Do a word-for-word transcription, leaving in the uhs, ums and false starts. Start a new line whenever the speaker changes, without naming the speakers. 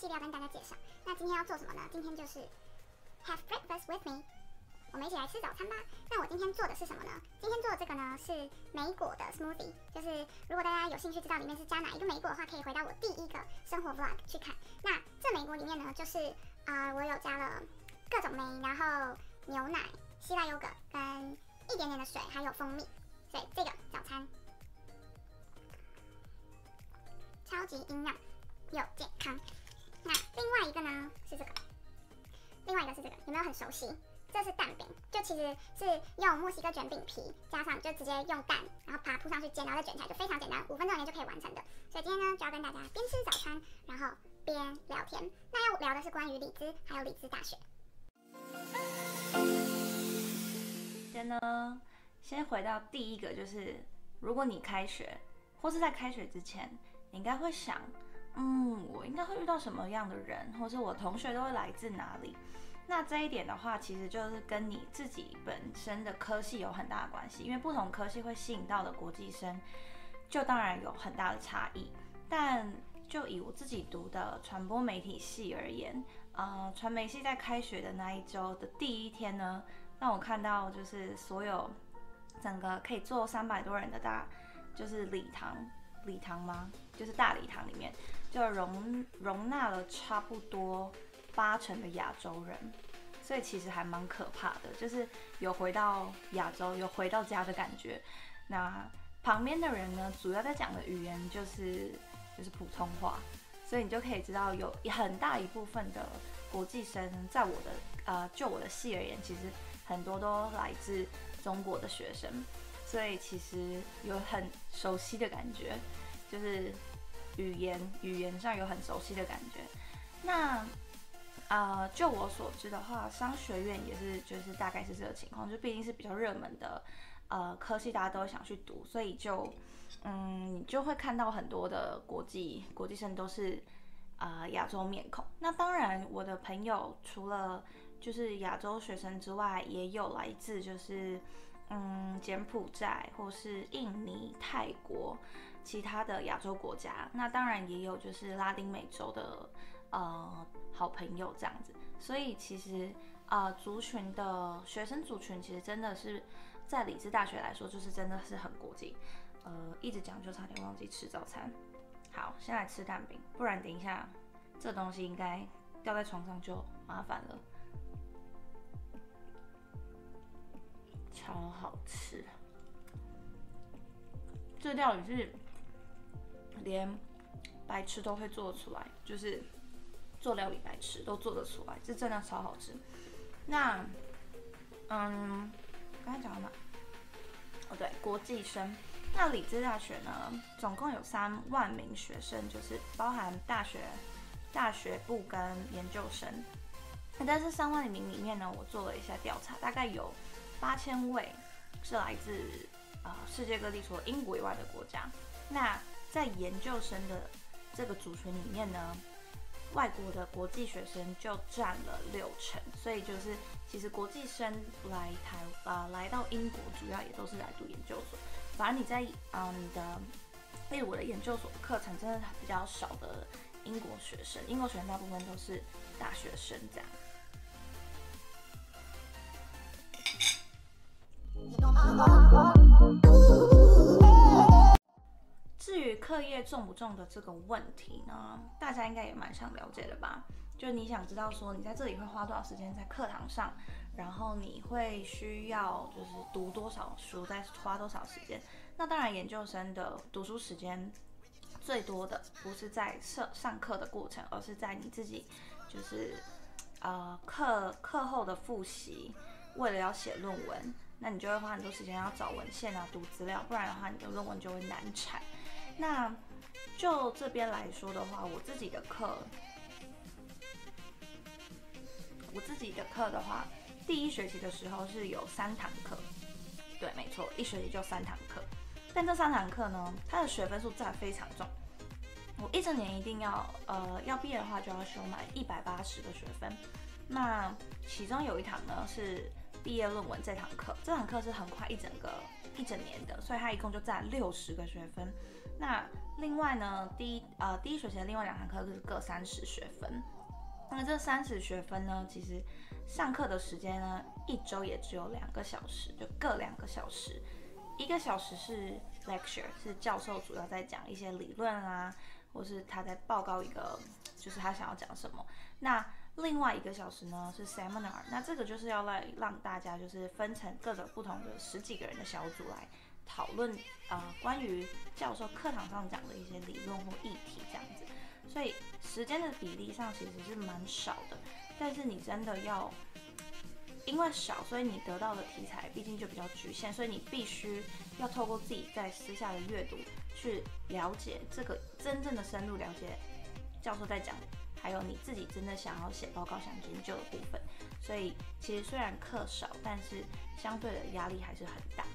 系列要跟大家介绍。那今天要做什么呢？今天就是 have breakfast with me， 我们一起来吃早餐吧。那我今天做的是什么呢？今天做的这个呢是莓果的 smoothie， 就是如果大家有兴趣知道里面是加哪一个莓果的话，可以回到我第一个生活 vlog 去看。那这莓果里面呢，就是啊、呃、我有加了各种莓，然后牛奶、希腊优格跟一点点的水，还有蜂蜜，所以这个早餐超级营养又健康。那另外一个呢是这个，另外一个是这个，有没有很熟悉？这是蛋饼，就其实是用墨西哥卷饼皮加上就直接用蛋，然后把它铺上去煎，然后再卷起来，就非常简单，五分钟内就可以完成的。所以今天呢就要跟大家边吃早餐，然后边聊天。那要聊的是关于李兹还有李兹大学。
先呢，先回到第一个，就是如果你开学或是在开学之前，你应该会想，嗯，我应该会遇到什么样的人，或是我同学都会来自哪里。那这一点的话，其实就是跟你自己本身的科系有很大的关系，因为不同科系会吸引到的国际生，就当然有很大的差异。但就以我自己读的传播媒体系而言，呃，传媒系在开学的那一周的第一天呢，让我看到就是所有整个可以坐三百多人的大，就是礼堂，礼堂吗？就是大礼堂里面，就容容纳了差不多八成的亚洲人，所以其实还蛮可怕的，就是有回到亚洲，有回到家的感觉。那旁边的人呢，主要在讲的语言就是就是普通话，所以你就可以知道有很大一部分的国际生，在我的呃就我的系而言，其实很多都来自中国的学生，所以其实有很熟悉的感觉，就是语言语言上有很熟悉的感觉。那呃，就我所知的话，商学院也是，就是大概是这个情况，就毕竟是比较热门的呃科系，大家都会想去读，所以就嗯，你就会看到很多的国际国际生都是呃亚洲面孔。那当然，我的朋友除了就是亚洲学生之外，也有来自就是嗯柬埔寨或是印尼、泰国其他的亚洲国家。那当然也有就是拉丁美洲的。呃，好朋友这样子，所以其实呃，族群的学生族群其实真的是在李兹大学来说，就是真的是很国际。呃，一直讲就差点忘记吃早餐。好，先来吃蛋饼，不然等一下这东西应该掉在床上就麻烦了。超好吃，这料理是连白痴都会做得出来，就是。做料理白痴都做得出来，这真的超好吃。那，嗯，刚才讲到哪？哦，对，国际生。那李兹大学呢，总共有三万名学生，就是包含大学、大学部跟研究生。那在这三万名里面呢，我做了一下调查，大概有八千位是来自呃世界各地除了英国以外的国家。那在研究生的这个族群里面呢，外国的国际学生就占了六成，所以就是其实国际生来台呃来到英国，主要也都是来读研究所。反而你在啊、呃、你的，例如我的研究所的课程，真的比较少的英国学生，英国学生大部分都是大学生这样。至于课业重不重的这个问题呢，大家应该也蛮想了解的吧？就你想知道说你在这里会花多少时间在课堂上，然后你会需要就是读多少书，再花多少时间。那当然，研究生的读书时间最多的不是在上上课的过程，而是在你自己就是呃课课后的复习。为了要写论文，那你就会花很多时间要找文献啊、读资料，不然的话你的论文就会难产。那就这边来说的话，我自己的课，我自己的课的话，第一学期的时候是有三堂课，对，没错，一学期就三堂课。但这三堂课呢，它的学分数占非常重。我一整年一定要，呃，要毕业的话就要修满一百八十个学分。那其中有一堂呢是毕业论文这堂课，这堂课是很快一整个一整年的，所以它一共就占六十个学分。 那另外呢，第一呃第一学期的另外两堂课是各三十学分。那这三十学分呢，其实上课的时间呢，一周也只有两个小时，就各两个小时。一个小时是 lecture， 是教授主要在讲一些理论啊，或是他在报告一个，就是他想要讲什么。那另外一个小时呢是 seminar， 那这个就是要来让大家就是分成各个不同的十几个人的小组来讨论呃关于教授课堂上讲的一些理论或议题这样子。所以时间的比例上其实是蛮少的，但是你真的要。因为少，所以你得到的题材毕竟就比较局限，所以你必须要透过自己在私下的阅读去了解这个真正的深入了解教授在讲，还有你自己真的想要写报告、想研究的部分。所以其实虽然课少，但是相对的压力还是很大。